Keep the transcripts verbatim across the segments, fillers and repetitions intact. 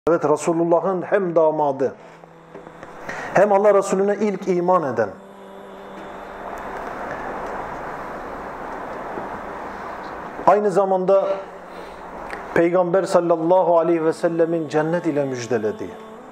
Evet, Resulullah'ın hem damadı hem Allah Resulüne ilk iman eden, aynı zamanda Peygamber sallallahu aleyhi ve sellemin cennet ile müjdelediği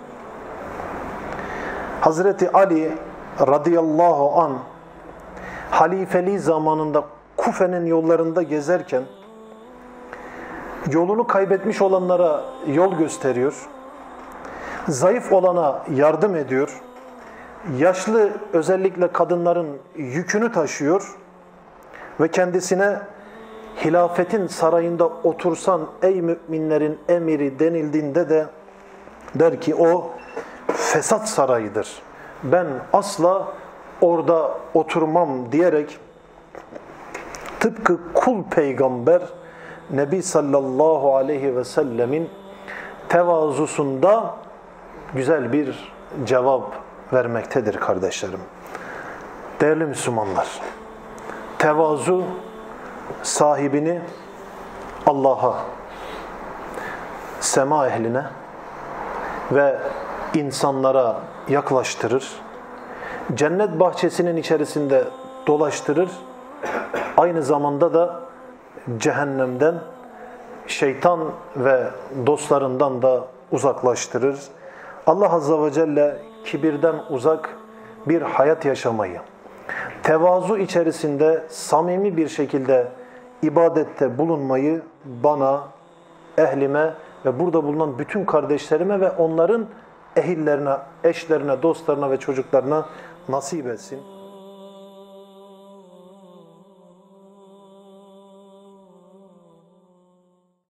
Hazreti Ali radıyallahu an halifeliği zamanında Kufe'nin yollarında gezerken yolunu kaybetmiş olanlara yol gösteriyor, zayıf olana yardım ediyor, yaşlı özellikle kadınların yükünü taşıyor ve kendisine hilafetin sarayında otursan ey müminlerin emiri denildiğinde de der ki o fesat sarayıdır. Ben asla orada oturmam diyerek tıpkı kul peygamber Nebi sallallahu aleyhi ve sellemin tevazusunda güzel bir cevap vermektedir kardeşlerim. Değerli Müslümanlar, tevazu sahibini Allah'a, sema ehline ve insanlara yaklaştırır. Cennet bahçesinin içerisinde dolaştırır. Aynı zamanda da cehennemden, şeytan ve dostlarından da uzaklaştırır. Allah Azze ve Celle kibirden uzak bir hayat yaşamayı, tevazu içerisinde samimi bir şekilde ibadette bulunmayı bana, ehlime ve burada bulunan bütün kardeşlerime ve onların ehillerine, eşlerine, dostlarına ve çocuklarına nasip etsin.